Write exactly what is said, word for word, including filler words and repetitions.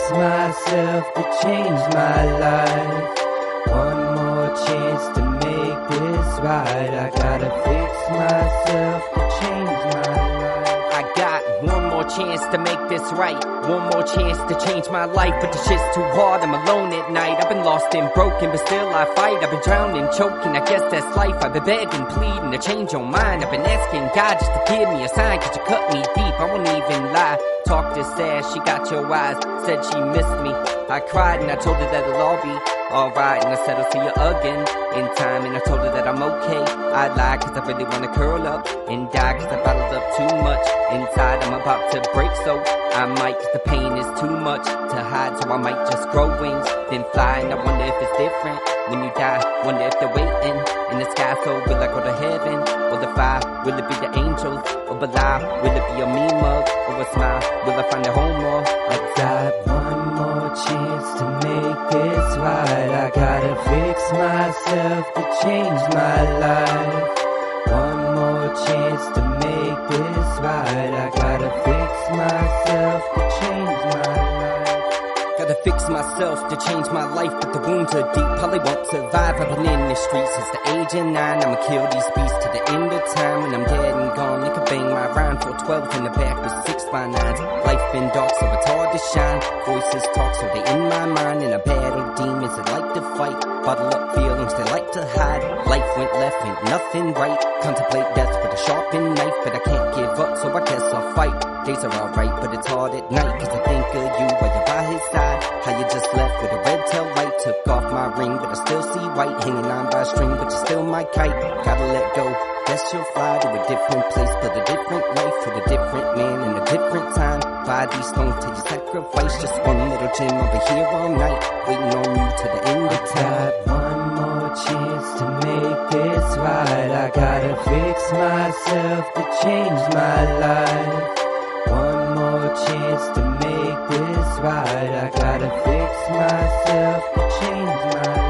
myself to change my life. One more chance to make this right. I gotta fix myself to change my life. I got one more chance to make this right. One more chance to change my life. But the shit's too hard, I'm alone at night. I've been lost and broken, but still I fight. I've been drowning, choking, I guess that's life. I've been begging, pleading to change your mind. I've been asking God just to give me a sign. Cause you cut me deep, I won't even lie. Talked this ass, she got your eyes. Said she missed me. I cried and I told her that it'll all be alright. And I said I'll see you again in time. And I told her that I'm okay. I lied cause I really wanna curl up and die. Cause I bottled up too much inside. I'm about to break, so I might. Cause the pain is too much to hide. So I might just grow wings, then fly. And I wonder if it's different when you die. Wonder if they're waiting in the sky. So will I go to heaven or the fire? Will it be the angels or Belial? Will it be a mean mug or a smile? Will I find a home or a Got one more chance to make this right. I gotta fix myself to change my life. One more chance to make this right. I gotta fix myself to change my life. Gotta fix myself to change my life, but the wounds are deep, probably won't survive. I've been in the streets since the age of nine. I'ma kill these beasts to the end of time. When I'm dead and gone, they can bang my rhyme. Four twelves in the back with six by nines. Life been dark, so it's hard to shine. Voices talk, so they in my mind. And I battle demons that like to fight. Bottle up feelings they like to hide. Life went left, ain't nothing right. Contemplate death with a sharpened knife, but I can't give up, so I guess I'll fight. Days are alright, but it's hard at night. Cause I think of you while you're by his side. How you just left with a red tail light. Took off my ring, but I still see white. Hanging on by a string, but you're still my kite. Gotta let go, guess you'll fly to a different place. But a different life with a different man and a different time. Buy these stones till you sacrifice. Just one little gem, I'll be here all night, waiting on you to the end of time. Got one more chance to make this right. I gotta fix myself to change my life. One more chance to make this right. I gotta fix myself to change my life.